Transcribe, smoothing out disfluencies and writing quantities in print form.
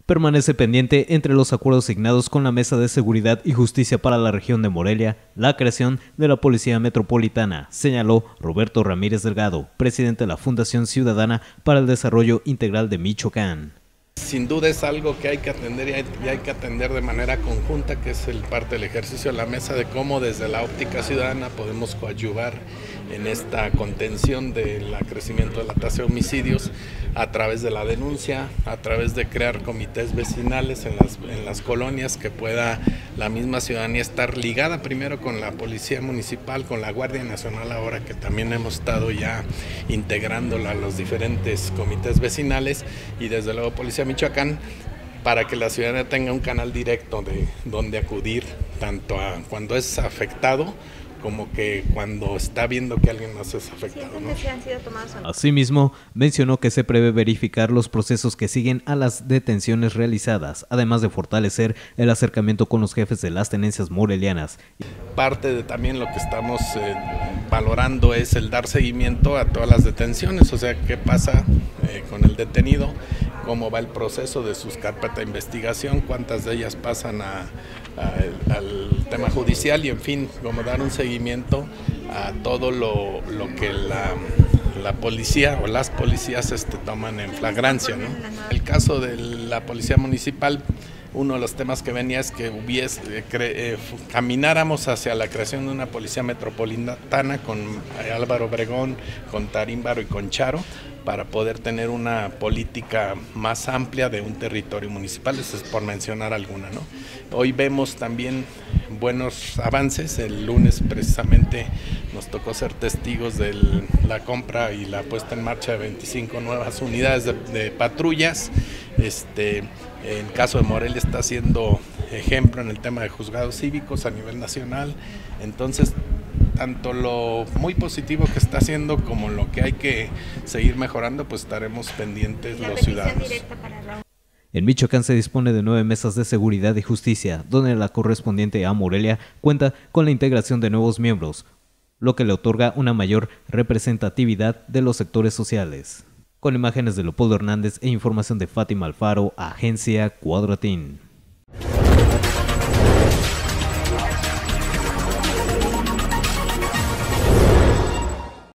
permanece pendiente entre los acuerdos signados con la Mesa de Seguridad y Justicia para la región de Morelia, la creación de la Policía Metropolitana, señaló Roberto Ramírez Delgado, presidente de la Fundación Ciudadana para el Desarrollo Integral de Michoacán. Sin duda es algo que hay que atender y hay que atender de manera conjunta, que es el parte del ejercicio de la mesa, de cómo desde la óptica ciudadana podemos coadyuvar en esta contención del crecimiento de la tasa de homicidios a través de la denuncia, a través de crear comités vecinales en las colonias, que pueda la misma ciudadanía estar ligada primero con la Policía Municipal, con la Guardia Nacional ahora que también hemos estado ya integrándola a los diferentes comités vecinales, y desde luego Policía Michoacán, para que la ciudadanía tenga un canal directo de donde acudir, tanto a cuando es afectado como que cuando está viendo que alguien más es afectado, ¿no? Asimismo, mencionó que se prevé verificar los procesos que siguen a las detenciones realizadas, además de fortalecer el acercamiento con los jefes de las tenencias morelianas. Parte de también lo que estamos valorando es el dar seguimiento a todas las detenciones, o sea, qué pasa con el detenido, cómo va el proceso de sus carpetas de investigación, cuántas de ellas pasan al tema judicial y, en fin, como dar un seguimiento a todo lo que la policía o las policías toman en flagrancia, ¿no? El caso de la Policía Municipal, uno de los temas que venía es que camináramos hacia la creación de una policía metropolitana con Álvaro Obregón, con Tarímbaro y con Charo, para poder tener una política más amplia de un territorio municipal, eso es por mencionar alguna, ¿no? Hoy vemos también buenos avances. El lunes precisamente nos tocó ser testigos de la compra y la puesta en marcha de 25 nuevas unidades de patrullas. En caso de Morelia está siendo ejemplo en el tema de juzgados cívicos a nivel nacional. Entonces, tanto lo muy positivo que está haciendo como lo que hay que seguir mejorando, pues estaremos pendientes los ciudadanos. En Michoacán se dispone de 9 mesas de seguridad y justicia, donde la correspondiente a Morelia cuenta con la integración de nuevos miembros, lo que le otorga una mayor representatividad de los sectores sociales. Con imágenes de Leopoldo Hernández e información de Fátima Alfaro, Agencia Cuadratín.